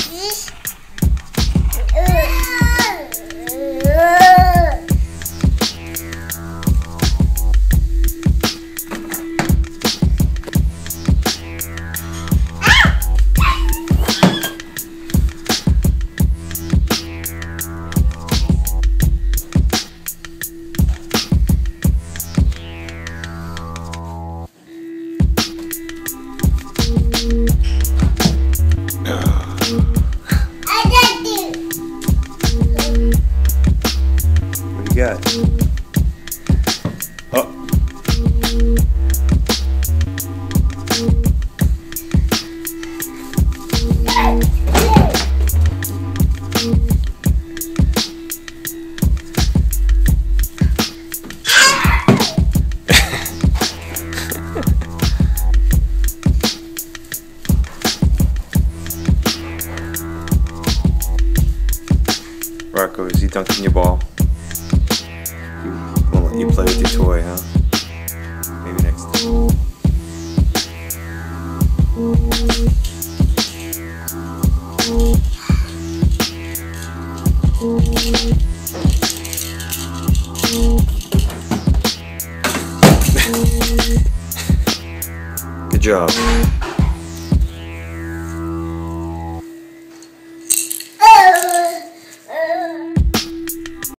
What do you got? Oh. Rocco, is he dunking your ball? He won't let you play with your toy, huh? Maybe next time. Good job.